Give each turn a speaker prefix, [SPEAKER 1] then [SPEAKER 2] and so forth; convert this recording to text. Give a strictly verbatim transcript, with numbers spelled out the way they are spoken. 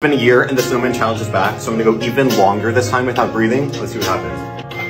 [SPEAKER 1] It's been a year and the snowman challenge is back, so I'm gonna go even longer this time without breathing. Let's see what happens.